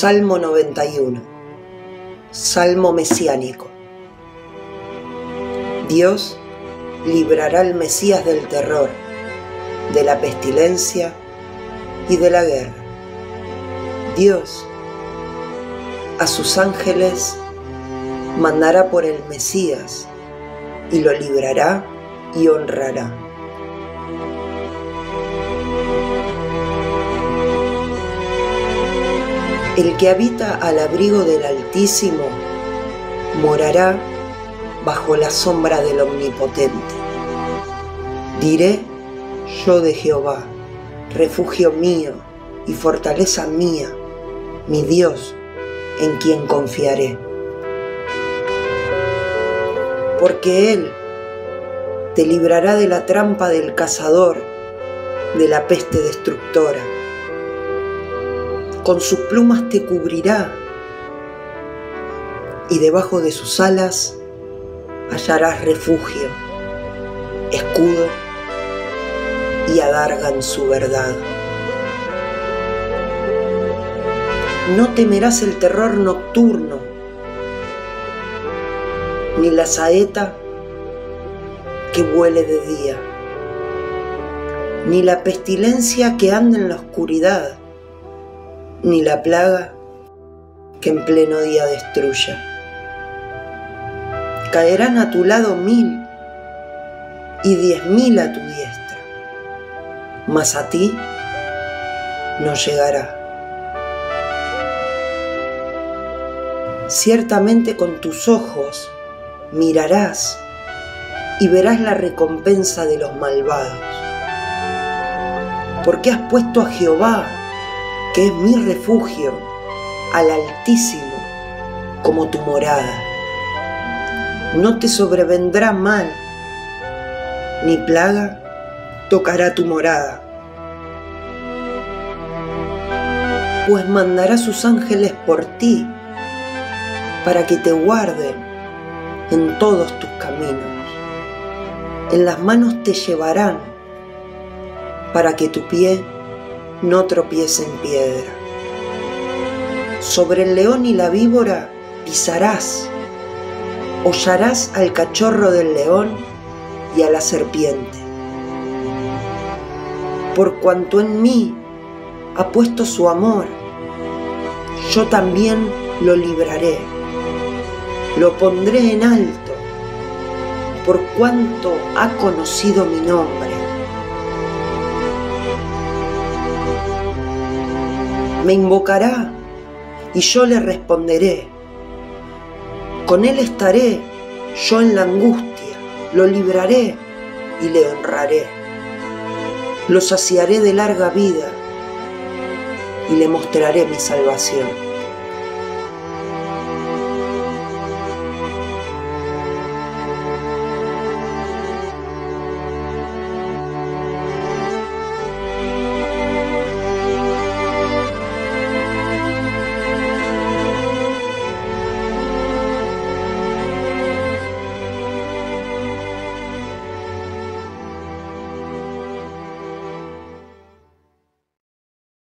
Salmo 91. Salmo mesiánico. Dios librará al Mesías del terror, de la pestilencia y de la guerra. Dios a sus ángeles mandará por el Mesías y lo librará y honrará. El que habita al abrigo del Altísimo morará bajo la sombra del Omnipotente. Diré yo de Jehová, refugio mío y fortaleza mía, mi Dios, en quien confiaré. Porque Él te librará de la trampa del cazador, de la peste destructora. Con sus plumas te cubrirá, y debajo de sus alas hallarás refugio, escudo y adarga en su verdad. No temerás el terror nocturno, ni la saeta que vuele de día, ni la pestilencia que anda en la oscuridad, ni la plaga que en pleno día destruya. Caerán a tu lado 1000 y 10.000 a tu diestra, mas a ti no llegará. Ciertamente con tus ojos mirarás y verás la recompensa de los malvados, porque has puesto a Jehová, que es mi refugio, al Altísimo, como tu morada. No te sobrevendrá mal, ni plaga tocará tu morada. Pues mandará sus ángeles por ti, para que te guarden en todos tus caminos. En las manos te llevarán, para que tu pie no tropiece en piedra. Sobre el león y la víbora pisarás, hollarás al cachorro del león y a la serpiente. Por cuanto en mí ha puesto su amor, yo también lo libraré, lo pondré en alto, por cuanto ha conocido mi nombre. Me invocará y yo le responderé. Con él estaré yo en la angustia, lo libraré y le honraré. Lo saciaré de larga vida y le mostraré mi salvación.